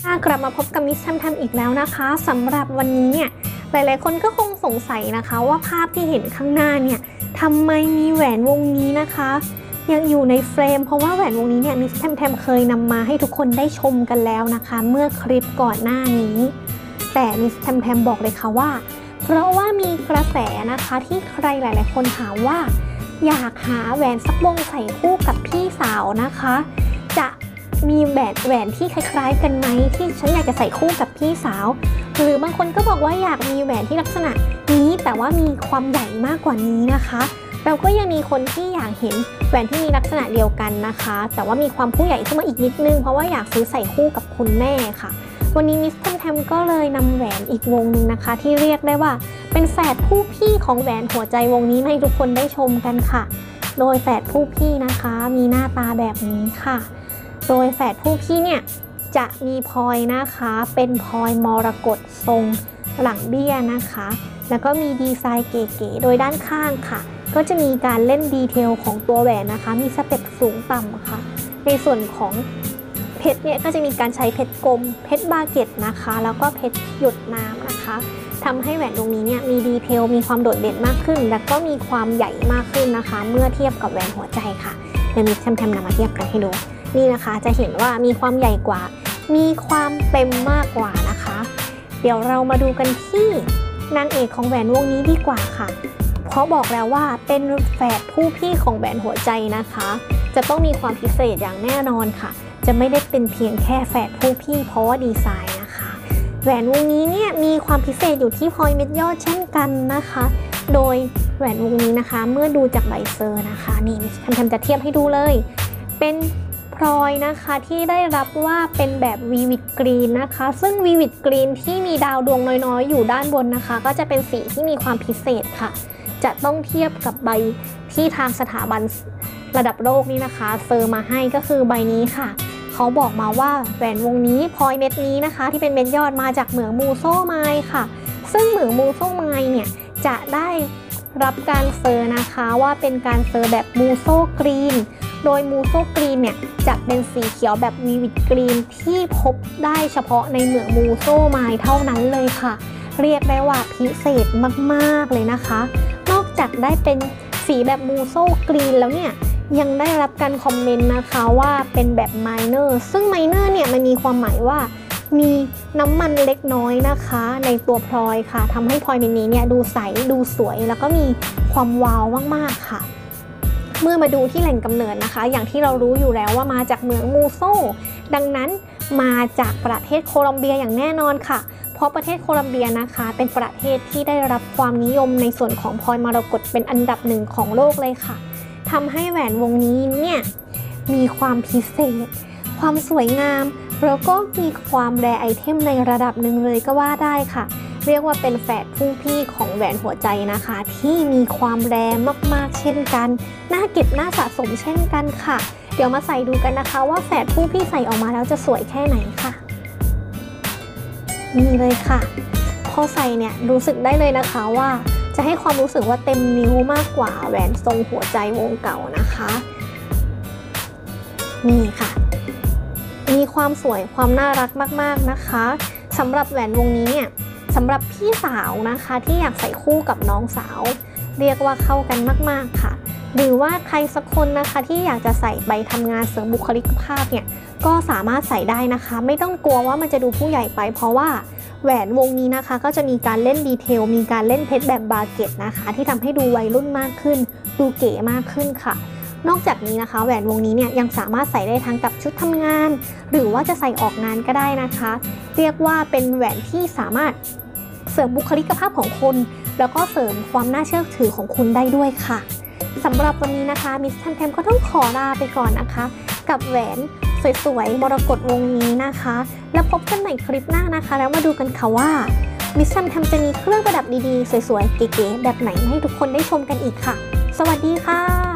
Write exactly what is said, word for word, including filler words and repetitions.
กลับมาพบกับมิสแทมแทมอีกแล้วนะคะสำหรับวันนี้เนี่ยหลายๆคนก็คงสงสัยนะคะว่าภาพที่เห็นข้างหน้าเนี่ยทำไมมีแหวนวงนี้นะคะยังอยู่ในเฟรมเพราะว่าแหวนวงนี้เนี่ยมิสแทมแทมเคยนำมาให้ทุกคนได้ชมกันแล้วนะคะเมื่อคลิปก่อนหน้านี้แต่มิสแทมแทมบอกเลยค่ะว่าเพราะว่ามีกระแสนะคะที่ใครหลายๆคนถามว่าอยากหาแหวนสักวงใส่คู่กับพี่สาวนะคะจะมีแหวนแหวนที่คล้ายๆกันไหมที่ฉันอยากจะใส่คู่กับพี่สาวหรือบางคนก็บอกว่าอยากมีแหวนที่ลักษณะนี้แต่ว่ามีความใหญ่มากกว่านี้นะคะเราก็ยังมีคนที่อยากเห็นแหวนที่มีลักษณะเดียวกันนะคะแต่ว่ามีความผู้ใหญ่ขึ้นมาอีกนิดนึงเพราะว่าอยากซื้อใส่คู่กับคุณแม่ค่ะวันนี้มิสแทมแทมก็เลยนำแหวนอีกวงนึงนะคะที่เรียกได้ว่าเป็นแฝดผู้พี่ของแหวนหัวใจวงนี้ให้ทุกคนได้ชมกันค่ะโดยแฝดผู้พี่นะคะมีหน้าตาแบบนี้ค่ะโดยแฝดผู้พี่เนี่ยจะมีพลอยนะคะเป็นพลอยมรกตทรงหลังเบี้ยนะคะแล้วก็มีดีไซน์เก๋ๆโดยด้านข้างค่ะก็จะมีการเล่นดีเทลของตัวแหวนนะคะมีสเต็ปสูงต่ำค่ะในส่วนของเพชรเนี่ยก็จะมีการใช้เพชรกลมเพชรบาเก็ตนะคะแล้วก็เพชรหยดน้ำนะคะทำให้แหวนตรงนี้เนี่ยมีดีเทลมีความโดดเด่นมากขึ้นและก็มีความใหญ่มากขึ้นนะคะเมื่อเทียบกับแหวนหัวใจค่ะเดี๋ยวมิสแทมแทมนำมาเทียบกันให้ดูนี่นะคะจะเห็นว่ามีความใหญ่กว่ามีความเต็มมากกว่านะคะเดี๋ยวเรามาดูกันที่นางเอกของแหวนวงนี้ดีกว่าค่ะเพราะบอกแล้วว่าเป็นแฝดผู้พี่ของแหวนหัวใจนะคะจะต้องมีความพิเศษอย่างแน่นอนค่ะจะไม่ได้เป็นเพียงแค่แฝดผู้พี่เพราะว่าดีไซน์นะคะแหวนวงนี้เนี่ยมีความพิเศษอยู่ที่พลอยเม็ดยอดเช่นกันนะคะโดยแหวนวงนี้นะคะเมื่อดูจากใบเซอร์นะคะนี่ทำทำจะเทียบให้ดูเลยเป็นพลอยนะคะที่ได้รับว่าเป็นแบบวีวิดกรีนนะคะซึ่งวีวิดกรีนที่มีดาวดวงน้อยๆอยู่ด้านบนนะคะก็จะเป็นสีที่มีความพิเศษค่ะจะต้องเทียบกับใบที่ทางสถาบันระดับโลกนี่นะคะเซอร์มาให้ก็คือใบนี้ค่ะเขาบอกมาว่าแหวนวงนี้พลอยเม็ดนี้นะคะที่เป็นเม็ดยอดมาจากเหมืองมูโซไมล์ค่ะซึ่งเหมืองมูโซไมล์เนี่ยจะได้รับการเซอร์นะคะว่าเป็นการเซอร์แบบมูโซกรีนโดยมูโซกรีนเนี่ยจะเป็นสีเขียวแบบวีวิดกรีนที่พบได้เฉพาะในเหมืองมูโซไมล์เท่านั้นเลยค่ะเรียกได้ว่าพิเศษมากๆเลยนะคะนอกจากได้เป็นสีแบบมูโซกรีนแล้วเนี่ยยังได้รับการคอมเมนต์นะคะว่าเป็นแบบไมเนอร์ซึ่งไมเนอร์เนี่ยมันมีความหมายว่ามีน้ำมันเล็กน้อยนะคะในตัวพลอยค่ะทำให้พลอยในนี้เนี่ยดูใสดูสวยแล้วก็มีความว้าวมากๆค่ะเมื่อมาดูที่แหล่งกำเนิดนะคะอย่างที่เรารู้อยู่แล้วว่ามาจากเมืองมูโซดังนั้นมาจากประเทศโคลอมเบียอย่างแน่นอนค่ะเพราะประเทศโคลอมเบียนะคะเป็นประเทศที่ได้รับความนิยมในส่วนของพลอยมรกตเป็นอันดับหนึ่งของโลกเลยค่ะทำให้แหวนวงนี้เนี่ยมีความพิเศษความสวยงามแล้วก็มีความแรร์ไอเทมในระดับหนึ่งเลยก็ว่าได้ค่ะเรียกว่าเป็นแฝดผู้พี่ของแหวนหัวใจนะคะที่มีความแรร์มากๆเช่นกันน่าเก็บน่าสะสมเช่นกันค่ะเดี๋ยวมาใส่ดูกันนะคะว่าแฝดผู้พี่ใส่ออกมาแล้วจะสวยแค่ไหนค่ะนี่เลยค่ะพอใส่เนี่ยรู้สึกได้เลยนะคะว่าจะให้ความรู้สึกว่าเต็มนิ้วมากกว่าแหวนทรงหัวใจวงเก่านะคะนี่ค่ะมีความสวยความน่ารักมากๆนะคะสำหรับแหวนวงนี้เนี่ยสำหรับพี่สาวนะคะที่อยากใส่คู่กับน้องสาวเรียกว่าเข้ากันมากๆค่ะหรือว่าใครสักคนนะคะที่อยากจะใส่ไปทำงานเสริมบุคลิกภาพเนี่ยก็สามารถใส่ได้นะคะไม่ต้องกลัวว่ามันจะดูผู้ใหญ่ไปเพราะว่าแหวนวงนี้นะคะก็จะมีการเล่นดีเทลมีการเล่นเพชรแบบบาเก็ตนะคะที่ทำให้ดูวัยรุ่นมากขึ้นดูเก๋มากขึ้นค่ะนอกจากนี้นะคะแหวนวงนี้เนี่ยยังสามารถใส่ได้ทั้งกับชุดทำงานหรือว่าจะใส่ออกงานก็ได้นะคะเรียกว่าเป็นแหวนที่สามารถเสริมบุคลิกภาพของคุณแล้วก็เสริมความน่าเชื่อถือของคุณได้ด้วยค่ะสำหรับวันนี้นะคะมิสแทมแทมก็ต้องขอลาไปก่อนนะคะกับแหวนสวยๆมรกตวงนี้นะคะแล้วพบกันใหม่คลิปหน้านะคะแล้วมาดูกันค่ะว่ามิสแทมแทมจะมีเครื่องประดับดีๆสวยๆเก๋ๆแบบไหนให้ทุกคนได้ชมกันอีกค่ะสวัสดีค่ะ